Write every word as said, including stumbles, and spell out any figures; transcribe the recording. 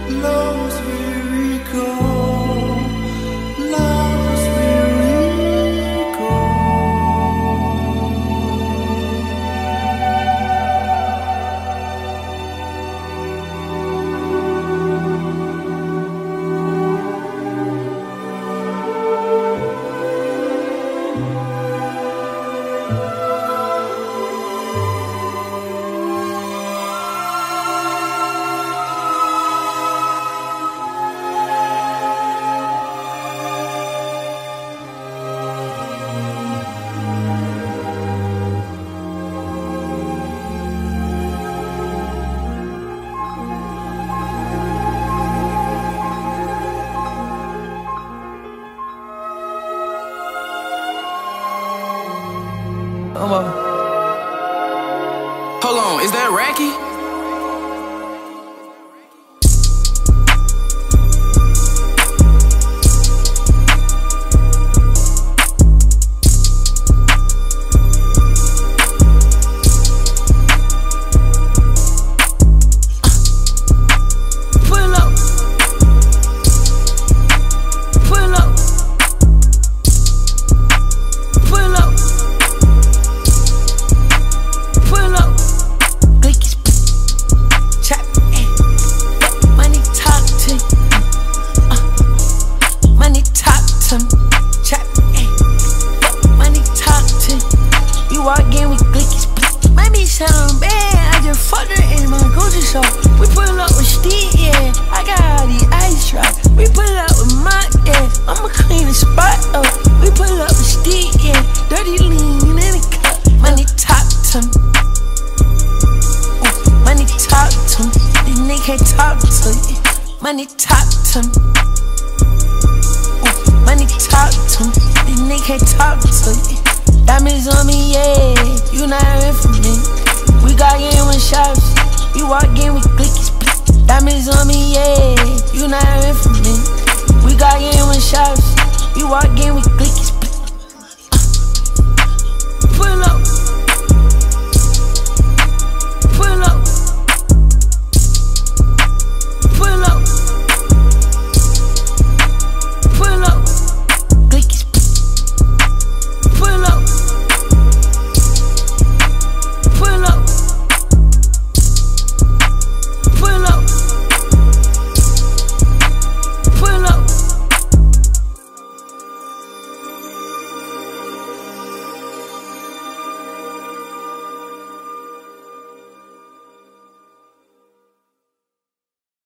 Come on. Hold on, is that Racki? Money talk to me. Money talk to me. These niggas can't talk to me. Diamonds on me, yeah. You not in for me. We got in with shots. You walk in with clickies. Diamonds on me, yeah. You not in for me. We got in with shots. You walk in with clickies.